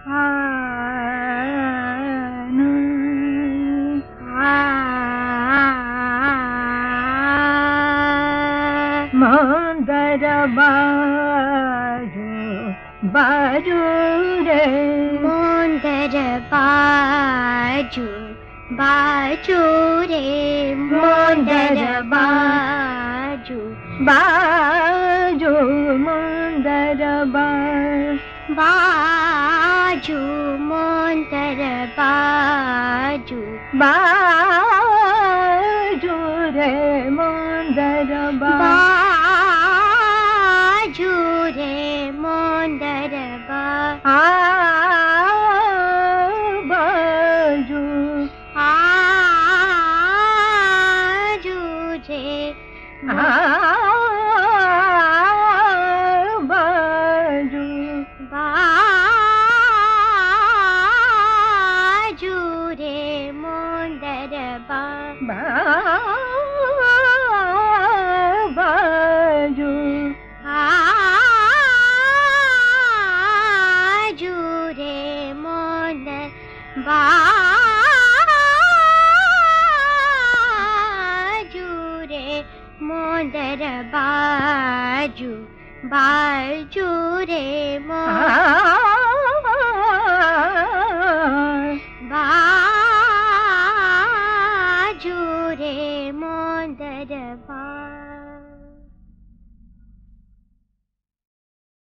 Mondar Baju, Baju re, Mondar Baju, Baju re, Mondar Baju, Baju, Mondar Baju, Mondar Baju, Baju re, Mondar Baju re, Mondar Baju, Baju re, Baju, Baju re, Mondar Baju, Baju re, Mondar Baju re, Mondar Baju, Baju re, Mondar